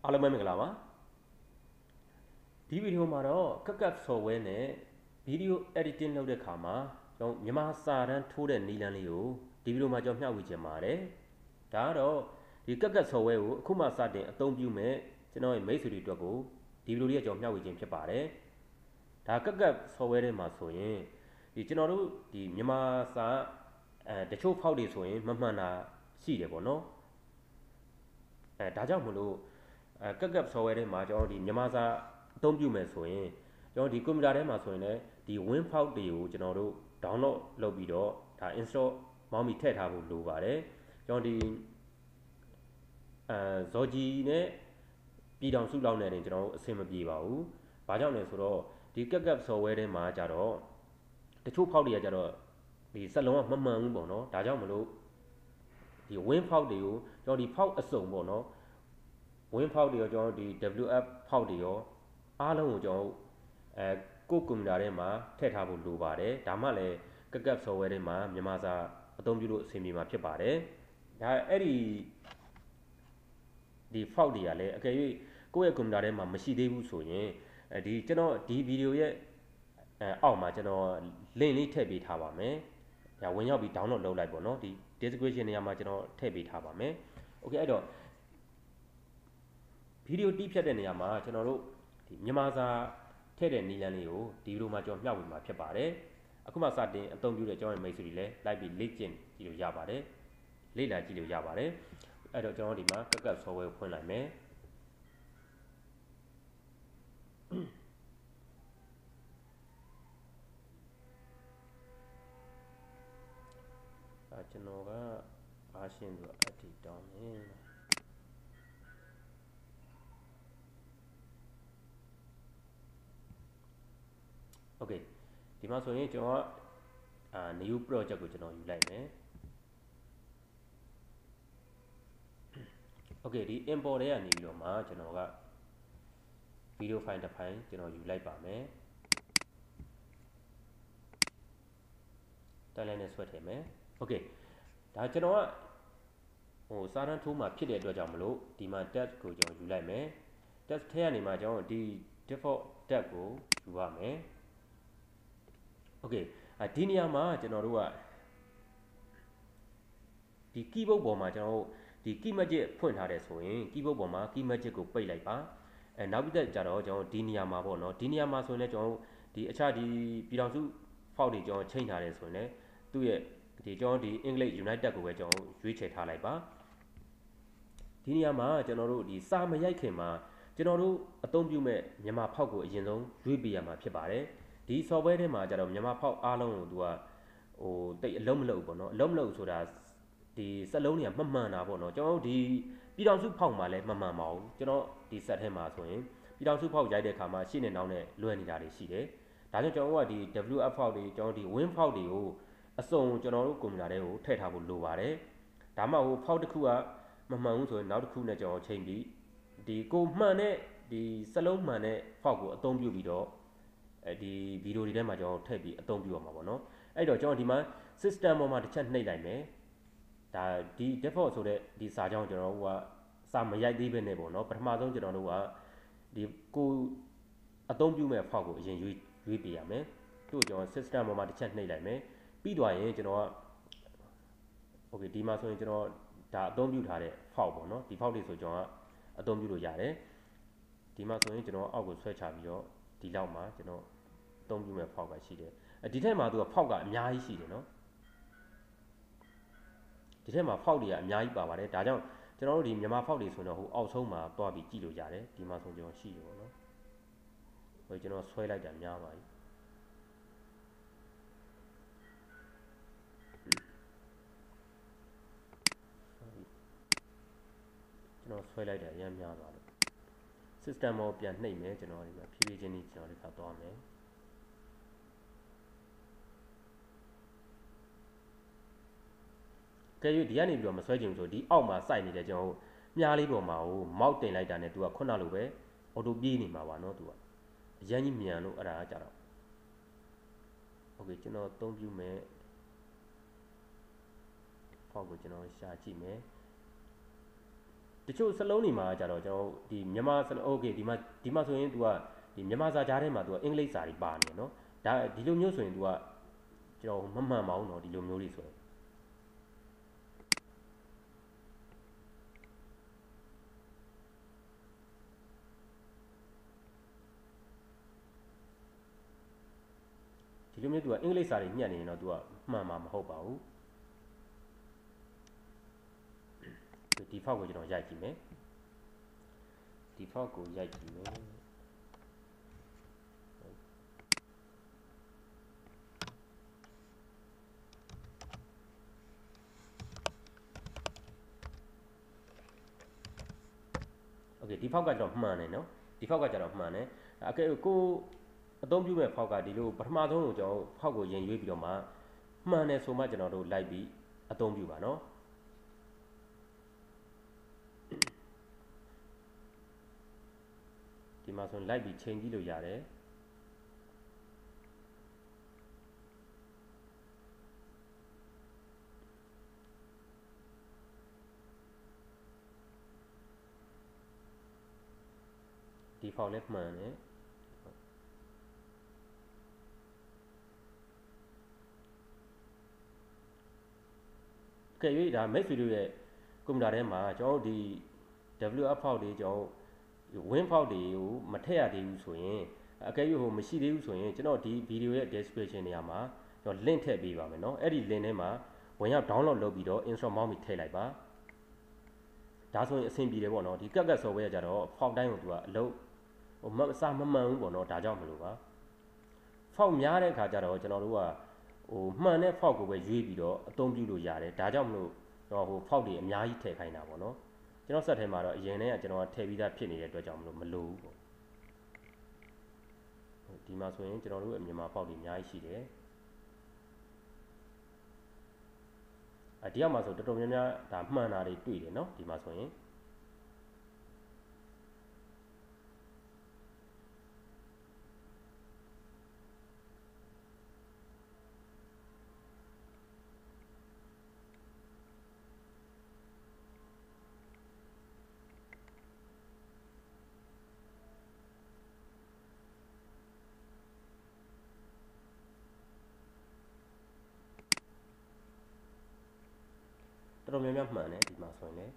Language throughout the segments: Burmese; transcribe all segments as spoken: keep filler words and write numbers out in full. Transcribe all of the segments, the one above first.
အားလုံးပဲမင်္ဂလာပါဒီဗီဒီယိုမှာတော့ CapCut software နဲ့ video editing လုပ်တဲ့အခါမှာကျွန်တော်မြန်မာစာတန်းထိုးတဲ့နည်းလမ်းလေးကိုဒီဗီဒီယိုမှာကျွန်တော်မျှဝေချင်ပါတယ်ဒါကတော့ဒီ CapCut software ကိုအခုမှစတင်အသုံးပြုမဲ့ကျွန်တော်ရဲ့မိတ်ဆွေတွေအတွက်ကိုဒီဗီဒီယိုလေးကကျွန်တော်မျှဝေခြင်းဖြစ်ပါတယ်ဒါ CapCut software ထဲမှာဆိုရင်ဒီကျွန်တော်တို့ဒီမြန်မာစာအဲတချို့ဖောက်တွေဆိုရင်မမှန်တာရှိတယ်ပေါ့နော်အဲဒါကြောင့်မလို့အဲ CapCut software ထဲမှာကျွန်တော်ဒီမြန်မာစာအသုံးပြုမယ်ဆိုရင်ကျွန်တော်ဒီကွန်ပျူတာထဲမှာဆိုရင်လည်းဒီ win file တွေကိုကျွန်တော်တို့ download လုပ်ပြီးတော့ဒါ install မောင်းပြီးထည့်ထားဖို့လိုပါတယ်ကျွန်တော်ဒီအဲဇော်ဂျီနဲ့ပြည်ထောင်စုလောက်နဲ့တင်ကျွန်တော်တို့အဆင်မပြေပါဘူး။ဘာကြောင့်လဲဆိုတော့ဒီ CapCut software ထဲမှာကြတော့တချို့ဖောက်တွေကကြတော့ဒီစက်လုံးကမမှန်ဘူးပေါ့နော်။ဒါကြောင့်မလို့ဒီ win file တွေကိုကျွန်တော်ဒီ file အစုံပေါ့နော် win file တွေရောကျွန်တော်ဒီ W F file တွေရောအားလုံးကိုကျွန်တော်အဲကိုကွန်ပျူတာထဲမှာထည့်ထားဖို့လိုပါတယ်ဒါမှလည်း CapCut software ထဲမှာမြန်မာစာအသုံးပြုလို့အဆင်ပြေမှာဖြစ်ပါတယ်ဒါအဲ့ဒီဒီ file တွေကလည်းအကယ်၍ကိုယ့်ရဲ့ကွန်ပျူတာထဲမှာမရှိသေးဘူးဆိုရင်အဲဒီကျွန်တော်ဒီဗီဒီယိုရဲ့အဲအောက်မှာကျွန်တော် link လေးထည့်ပေးထားပါမယ်ဒါဝင်ရောက်ပြီး download လုပ်လိုက်ပေါ့နော်ဒီ description နေရာမှာကျွန်တော်ထည့်ပေးထားပါမယ်โอเคအဲ့တော့ဗီဒီယိုတီးဖြတ်တဲ့နေရာမှာကျွန်တော်တို့ဒီမြန်မာစာထည့်တဲ့နည်းလမ်းလေးကိုဒီဗီဒီယိုမှာကျွန်တော်မျှဝေမှာဖြစ်ပါတယ်အခုမှစတင်အသုံးပြုတဲ့ကျွန်တော်ရဲ့မိတ်ဆွေတွေလည်းလိုက်ပြီးလေ့ကျင့်ကြည့်လို့ရပါတယ်လေ့လာကြည့်လို့ရပါတယ်အဲ့တော့ကျွန်တော်ဒီမှာ CapCut software ကိုဖွင့်လိုက်မယ်အဲကျွန်တော်ကအားရှင်းဆိုအတ္တိတောင်းနေโอเคဒီမှာဆိုရင်ကျွန်တော်အာ new project ကိုကျွန်တော်ယူလိုက်မယ်โอเคဒီ import ထဲကနေပြီးတော့မှကျွန်တော်က video file တစ်ဖိုင်ကျွန်တော်ယူလိုက်ပါမယ်တိုင်းလိုက်နဲ့ဆွဲထည့်မယ်โอเคဒါကျွန်တော်ကဟိုစာတန်းထိုးမှာဖြစ်တဲ့အတွက်ကြောင့်မလို့ဒီမှာ tab ကိုကျွန်တော်ယူလိုက်မယ် tab ထဲကနေမှကျွန်တော်ဒီ default tab ကိုယူပါမယ်โอเคဒီနေရာမှာကျွန်တော်တို့ကဒီ keyboard ပေါ်မှာကျွန်တော်တို့ဒီ key magic ဖွင့်ထားတယ်ဆိုရင် keyboard ပေါ်မှာ key magic ကိုပိတ်လိုက်ပါအဲနောက်ပြီးတော့ကြတော့ကျွန်တော်ဒီနေရာမှာပေါ့နော်ဒီနေရာမှာဆိုရင်လည်းကျွန်တော်ဒီအခြားဒီပြည်တော်စု file တွေကျွန်တော်ချိန်ထားတယ်ဆိုရင်လည်းသူ့ရဲ့ဒီကျွန်တော်ဒီ English United ကိုပဲကျွန်တော်ရွေးချယ်ထားလိုက်ပါဒီနေရာမှာကျွန်တော်တို့ဒီစာမရိုက်ခင်မှာကျွန်တော်တို့အသုံးပြုမဲ့မြန်မာဖောက်ကိုအရင်ဆုံးရွေးပေးရမှာဖြစ်ပါတယ်ဒီ software ထဲမှာကျတော့မြန်မာဖောက်အားလုံးကိုသူကဟိုတိတ်အလုံးမလုံးပေါ့နော်အလုံးမလုံးဆိုတာဒီစက်လုံးတွေကမမှန်တာပေါ့နော်ကျွန်တော်တို့ဒီပြည်တော်စုဖောက်မှာလည်းမမှန်ပါဘူးကျွန်တော်ဒီ set ထဲမှာဆိုရင်ပြည်တော်စုဖောက်ရိုက်တဲ့အခါမှာရှေ့နဲ့နောက်နဲ့လွယ်နေတာတွေရှိတယ်ဒါကြောင့်ကျွန်တော်တို့ကဒီ W F ဖောက်တွေကျွန်တော်ဒီ win ဖောက်တွေကိုအစုံကျွန်တော်တို့ကွန်ပျူတာထဲကိုထည့်ထားဖို့လိုပါတယ်ဒါမှဟိုဖောက်တစ်ခုကမမှန်ဘူးဆိုရင်နောက်တစ်ခုနဲ့ကျွန်တော်ချိန်ပြီးဒီကိုမှန်တဲ့ဒီစက်လုံးမှန်တဲ့ဖောက်ကိုအသုံးပြုပြီးတော့အဲဒီဗီဒီယိုတွေထဲမှာကျွန်တော်ထည့်ပြီးအသုံးပြုရမှာပေါ့နော်အဲ့တော့ကျွန်တော်ဒီမှာ system ပေါ်မှာတစ်ချက်နှိပ်လိုက်မယ်ဒါဒီ default ဆိုတဲ့ဒီစာကြောင်းကျွန်တော်တို့ကစာမရိုက်သေးပဲနဲ့ပေါ့နော်ပထမဆုံးကျွန်တော်တို့ကဒီကိုအသုံးပြုမဲ့ဖောက်ကိုအရင်ရွေးရွေးပေးရမယ်သူ့ကိုကျွန်တော် system ပေါ်မှာတစ်ချက်နှိပ်လိုက်မယ်ပြီးသွားရင်ကျွန်တော်က okay ဒီမှာဆိုရင်ကျွန်တော်ဒါအသုံးပြုထားတဲ့ဖောက်ပေါ့နော်ဒီဖောက်တွေဆိုကျွန်တော်ကအသုံးပြုလို့ရတယ်ဒီမှာဆိုရင်ကျွန်တော်အောက်ကိုဆွဲချပြီးတော့ဒီလောက်မှာကျွန်တော်အသုံးပြုမဲ့ဖောက်ကရှိတယ်ဒီထက်မှာသူကဖောက်ကအများကြီးရှိတယ်နော်ဒီထက်မှာဖောက်တွေကအများကြီးပါပါတယ်ဒါကြောင့်ကျွန်တော်တို့ဒီမြန်မာဖောက်တွေဆိုတော့ဟိုအောက်ဆုံးမှာတွားပြီးကြည့်လို့ရတယ်ဒီမှာဆိုကျွန်တော်ရှိတယ်ပေါ့နော်ဟိုကျွန်တော်ဆွဲလိုက်တာများပါပြီကျွန်တော်ဆွဲလိုက်တာအများများပါလို့ system ပေါ်ပြန်နှိပ်မယ်ကျွန်တော်ဒီမှာဖြည်းဖြည်းချင်းကြီးကျွန်တော်ဒီခါသွားမယ်ကဲရွေးဒီကနေပြီးတော့မဆွဲချင်ဘူးဆိုဒီအောက်မှာစိုက်နေတယ်ကျွန်တော်မြားလေးပေါ်မှာဟိုမောက်တင်လိုက်တာနဲ့သူကခုနလိုပဲအော်တိုပြေးနေမှာပါနော်သူကအရန်ကြီးမြန်လို့အဲ့ဒါကကြတော့โอเคကျွန်တော်အသုံးပြုမယ်ဖောက်ကိုကျွန်တော်ရှာကြည့်မယ်တချို့စလုံးတွေမှာကြတော့ကျွန်တော်ဒီမြန်မာစလုံး okay ဒီမှာဒီမှာဆိုရင် तू ကဒီမြန်မာစာကြားထဲမှာ तू ကအင်္ဂလိပ်စာတွေပါနေတယ်နော်ဒါဒီလိုမျိုးဆိုရင် तू ကကျွန်တော်မမှန်ပါဘူးเนาะဒီလိုမျိုးတွေဆိုရင်ဒီလိုမျိုး तू ကအင်္ဂလိပ်စာတွေညှက်နေရင်တော့ तू ကမှန်မှာမဟုတ်ပါဘူးဒီ default ကိုကျွန်တော်ရိုက်ကြည့်မယ် default ကိုရိုက်ကြည့်မယ်โอเค default ကကျွန်တော်မှန်တယ်เนาะ default ကကျွန်တော်မှန်တယ်အကဲကိုအသုံးပြုမဲ့ fault ကဒီလိုပထမဆုံးကိုကျွန်တော် fault ကိုရင်ရွေးပြီးတော့မှမှန်တယ်ဆိုမှကျွန်တော်တို့လိုက်ပြီးအသုံးပြုပါเนาะဒီမှာဆိုရင်လိုက်ပြီးချိန်ကြည့်လို့ရတယ်default လည်းမှန်တယ်ကဲ၍ဒါ Mac Studio ရဲ့ကွန်ပျူတာထဲမှာကျွန်တော်တို့ဒီ W F fault တွေကျွန်တော် Win fault တွေကိုမထည့်ရသေးဘူးဆိုရင်အကဲ၍ဟိုမရှိသေးဘူးဆိုရင်ကျွန်တော်ဒီ video ရဲ့ description နေရာမှာကျွန်တော် link ထည့်ပေးပါမယ်เนาะအဲ့ဒီ link ထဲမှာဝင်ရောက် download လုပ်ပြီးတော့ install မောင်းပြီးထည့်လိုက်ပါဒါဆိုရင်အဆင်ပြေတယ်ပေါ့เนาะဒီကက်ကက် software ကကြတော့ fault တိုင်းကိုသူကအလုပ်ဟိုမအစမမှန်ဘူးပေါ့เนาะဒါကြောင့်မလို့ပါ fault များတဲ့အခါကျတော့ကျွန်တော်တို့ကဟိုမှန်တဲ့ fault ကိုပဲရွေးပြီးတော့အသုံးပြုလို့ရတယ်ဒါကြောင့်မလို့ကျွန်တော်ဟို fault တွေအများကြီးထည့်ခိုင်းတာပေါ့เนาะကျွန်တော်ဆက်ထဲမှာတော့အရင်တည်းကကျွန်တော်ထည့်ပြီးသားဖြစ်နေတဲ့အတွက်ကြောင့်မလို့မလိုဘူးပေါ့ဒီမှာဆိုရင်ကျွန်တော်တို့ရဲ့မြန်မာ fault တွေအများကြီးရှိတယ်အဲဒီအောက်မှာဆိုတော်တော်များများဒါမှန်တာတွေတွေ့တယ်เนาะဒီမှာဆိုရင်တော်တော်များများမှန်တယ်ဒီမှာဆိုရင်လည်း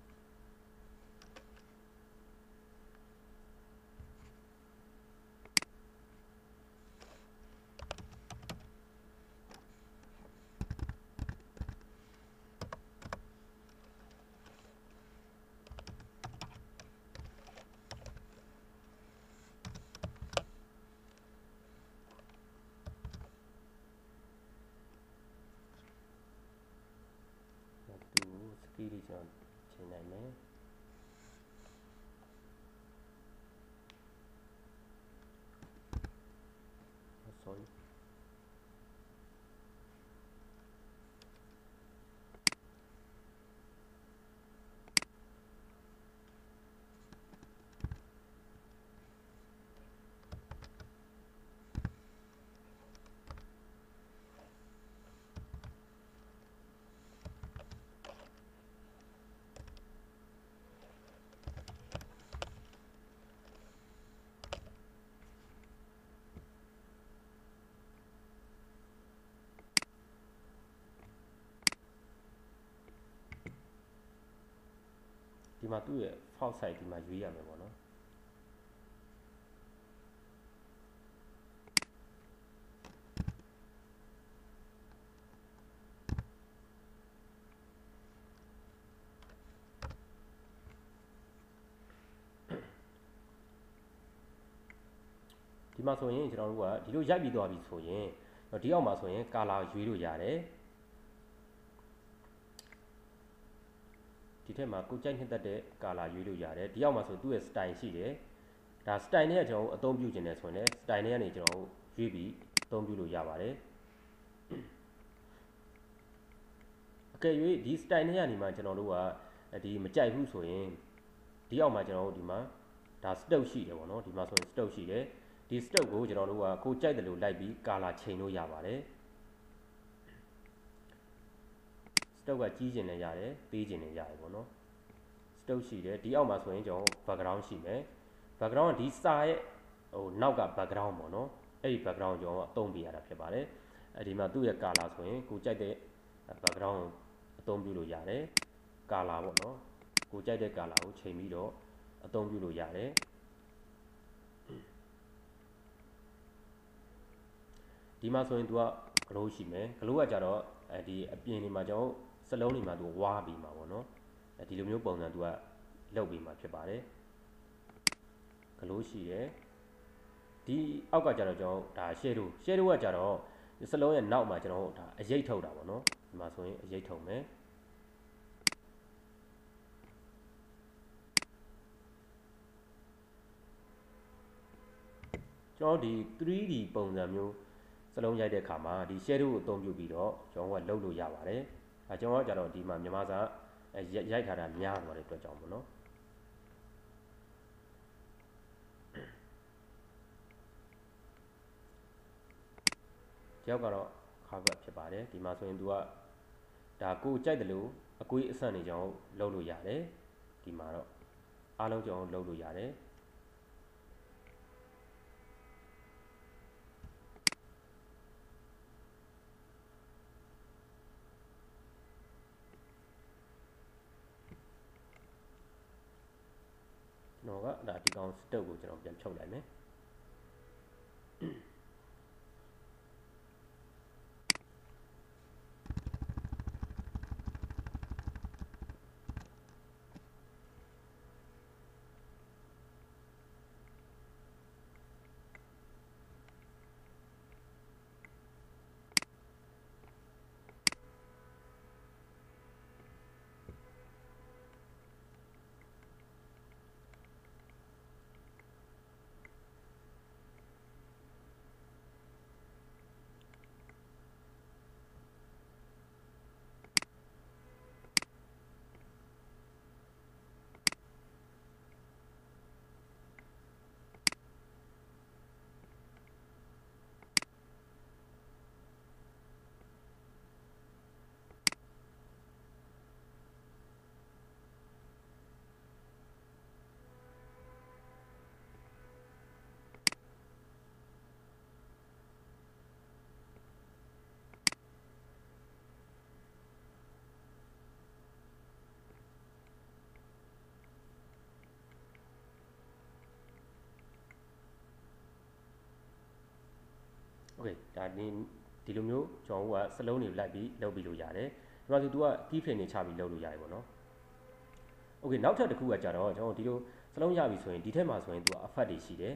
ဒီဒီကျွန်တော်ချိန်နိုင်မယ် sorry ဒီမှာသူ့ရဲ့ fault site ဒီမှာရွေးရမယ်ပေါ့နော်ဒီမှာဆိုရင်ကျွန်တော်တို့ကဒီလိုရိုက်ပြီးသွားပြီဆိုရင်ဒီအောက်မှာဆိုရင် color ရွေးလို့ရတယ်ဒီထက်မှာကိုကြိုက်နှစ်သက်တဲ့ color ရွေးလို့ရတယ်ဒီအောက်မှာဆိုသူ့ရဲ့ style ရှိတယ်ဒါ style နဲ့ကျွန်တော်အသုံးပြုခြင်းနဲ့ဆိုရင်လည်း style နဲ့ကနေကျွန်တော်ရွေးပြီးအသုံးပြုလို့ရပါတယ်အကယ်၍ဒီ style နဲ့ကနေမှကျွန်တော်တို့ကဒီမကြိုက်ဘူးဆိုရင်ဒီအောက်မှာကျွန်တော်တို့ဒီမှာဒါ stock ရှိတယ်ပေါ့နော်ဒီမှာဆိုရင် stock ရှိတယ်ဒီ stock ကိုကျွန်တော်တို့ကကိုကြိုက်တယ်လို့လိုက်ပြီး color ချိန်လို့ရပါတယ် stock ကကြီးကျင်လည်းရတယ်သေးကျင်လည်းရတယ်ပေါ့နော် stroke ရှိတယ်ဒီအောက်မှာဆိုရင်ကျွန်တော် background ရှိမယ် background ကဒီစာရဲ့ဟိုနောက်က background ပေါ့နော်အဲ့ဒီ background ကိုကျွန်တော်အသုံးပြရတာဖြစ်ပါတယ်အဲဒီမှာသူ့ရဲ့ color ဆိုရင်ကိုကြိုက်တဲ့ background ကိုအသုံးပြုလို့ရတယ် color ပေါ့နော်ကိုကြိုက်တဲ့ color ကိုချိန်ပြီးတော့အသုံးပြုလို့ရတယ်ဒီမှာဆိုရင်သူက glow ရှိမယ် glow ကကြတော့အဲဒီအပြင်ဒီမှာကျွန်တော်စလုံးတွေမှာသူဝါးပြီးမှာပေါ့နော်အဲဒီလိုမျိုးပုံစံသူကလောက်ပြီးမှာဖြစ်ပါတယ် glow ရှိတယ်ဒီအောက်ကကြတော့ကျွန်တော်ဒါ shadow shadow ကကြတော့စလုံးရဲ့နောက်မှာကျွန်တော်ဒါအရိပ်ထုတ်တာပေါ့နော်ဒီမှာဆိုရင်အရိပ်ထုတ်မယ်ကျွန်တော်ဒီ three D ပုံစံမျိုးစလုံးရိုက်တဲ့အခါမှာဒီ shadow ကိုအသုံးပြုပြီးတော့ကျွန်တော်ကလုပ်လို့ရပါတယ်အဲကျွန်တော်ကကြတော့ဒီမှာမြန်မာစာရိုက်ထားတာများသွားတဲ့အတွက်ကြောင့်ပေါ့နော်တယောက်ကတော့ cover ဖြစ်ပါတယ်ဒီမှာဆိုရင် तू ကဒါကိုကြိုက်တယ်လို့အကွေးအဆန့်နေကြောင်းလုပ်လို့ရတယ်ဒီမှာတော့အားလုံးကြောင်းလုပ်လို့ရတယ်ကျွန်တော်ကဒါဒီကောင် stroke ကိုကျွန်တော်ပြန်ဖြုတ်လိုက်မယ်โอเคဒါဒီဒီလိုမျိုးကျွန်တော်ကစလုံးတွေလိုက်ပြီးလုပ်ပြီးလို့ရတယ်ဒီမှာဆို तू က key frame တွေချပြီးလုပ်လို့ရတယ်ပေါ့နော်โอเคနောက်ထပ်တစ်ခုကကြတော့ကျွန်တော်ဒီလိုစလုံးရပြီဆိုရင်ဒီထက်မှာဆိုရင် तू က effect တွေရှိတယ်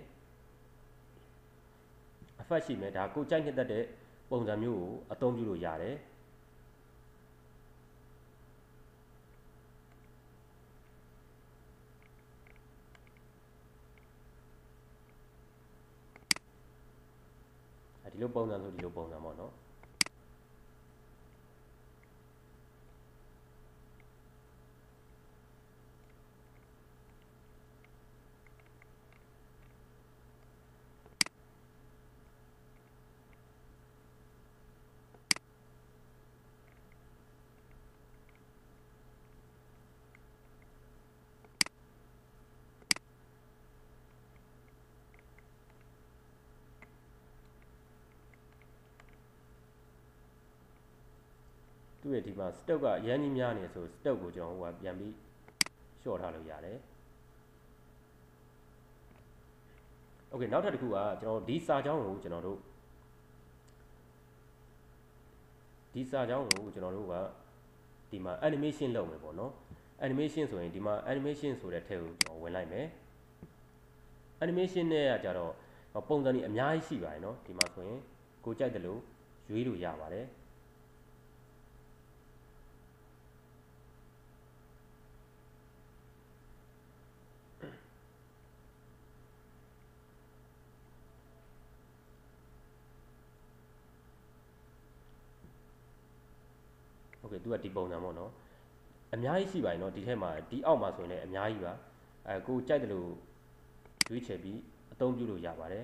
effect ရှိမယ်ဒါကိုကြိုက်နှစ်သက်တဲ့ပုံစံမျိုးကိုအသုံးပြုလို့ရတယ်ဒီလိုပုံစံဆိုဒီလိုပုံစံပေါ့နော်သူ့ရဲ့ဒီမှာ stroke ကရမ်းကြီးများနေဆို stroke ကိုကျွန်တော်ဟိုကပြန်ပြီးလျှော့ထားလို့ရတယ်โอเคနောက်ထပ်တစ်ခုကကျွန်တော်ဒီစာကြောင်းကိုကျွန်တော်တို့ဒီစာကြောင်းကိုကျွန်တော်တို့ကဒီမှာ animation လုပ်မယ်ပေါ့နော် animation ဆိုရင်ဒီမှာ animation ဆိုတဲ့ထည့်ကိုကျွန်တော်ဝင်လိုက်မယ် animation နဲ့ကကြတော့ပုံစံတွေအများကြီးရှိပါတယ်เนาะဒီမှာဆိုရင်ကိုကြိုက်တယ်လို့ရွေးလို့ရပါတယ်โอเคသူကဒီပုံစံပေါ့เนาะအများကြီးရှိပါတယ်เนาะဒီထဲမှာဒီအောက်မှာဆိုရင်လည်းအများကြီးပါအဲကိုကြိုက်တယ်လို့ရွေးချယ်ပြီးအသုံးပြုလို့ရပါတယ်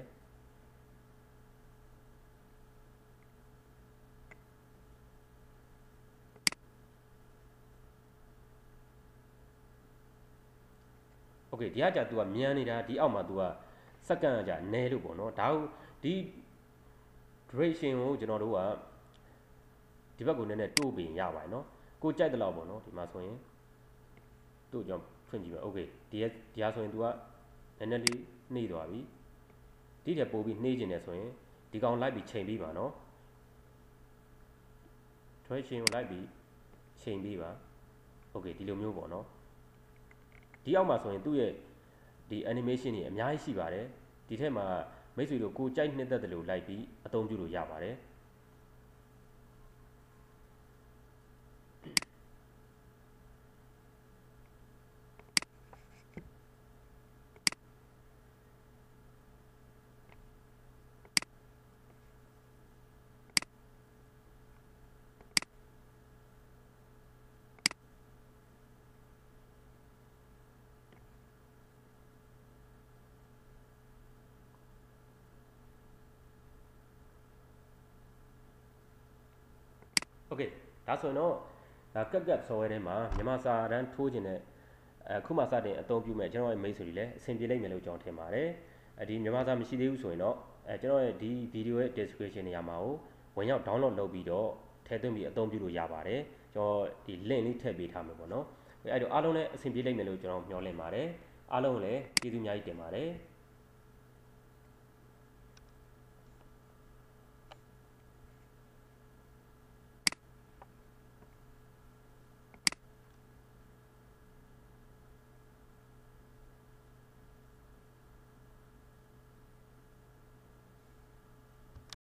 โอเคဒီကကြာ तू ကမြန်နေတာဒီအောက်မှာ तू ကစက္ကန့်ကကြာနဲလို့ပေါ့နော်ဒါဒီ duration ကိုကျွန်တော်တို့ကဒီဘက်ကိုနည်းနည်းတိုးပြင်ရပါတယ်နော်ကိုကြိုက်တဲ့လောက်ပေါ့နော်ဒီမှာဆိုရင်တို့ကျွန်တော်ဖွင့်ကြည့်ပါโอเคဒီဒီဟာဆိုရင် तू ကနည်းနည်းလေးနှေးသွားပြီဒီထက်ပိုပြီးနှေးကျင်တယ်ဆိုရင်ဒီကောင်လိုက်ပြီးချိန်ပြီးပါနော် duration ကိုလိုက်ပြီးချိန်ပြီးပါโอเคဒီလိုမျိုးပေါ့နော်ဒီအောက်မှာဆိုရင်သူ့ရဲ့ဒီ animation တွေအများကြီးရှိပါတယ်ဒီထက်မှာမိတ်ဆွေတို့ကိုကြိုက်နှစ်သက်တယ်လို့လိုက်ပြီးအသုံးပြုလို့ရပါတယ်โอเคဒါဆိုရင်တော့ဒါကပ်ကပ် software ထဲမှာမြန်မာစာတန်းထိုးခြင်းနဲ့အခုမှစတင်အသုံးပြုမဲ့ကျွန်တော်ရဲ့ mail ဆိုပြီးလဲအဆင်ပြေလိမ့်မယ်လို့ကျွန်တော်ထင်ပါတယ်အဲဒီမြန်မာစာမရှိသေးဘူးဆိုရင်တော့အဲကျွန်တော်ရဲ့ဒီ video ရဲ့ description နေရာမှာကိုဝင်ရောက် download လုပ်ပြီးတော့ထည့်သွင်းပြီးအသုံးပြုလို့ရပါတယ်ကျွန်တော်ဒီ link လေးထည့်ပေးထားမယ်ပေါ့နော်အဲအဲ့တော့အားလုံးလည်းအဆင်ပြေလိမ့်မယ်လို့ကျွန်တော်မျှော်လင့်ပါတယ်အားလုံးလည်းကျေးဇူးအများကြီးတင်ပါတယ်